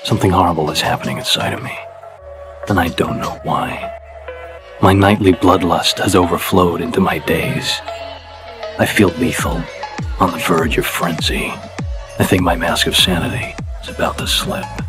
Something horrible is happening inside of me, and I don't know why. My nightly bloodlust has overflowed into my days. I feel lethal, on the verge of frenzy. I think my mask of sanity is about to slip.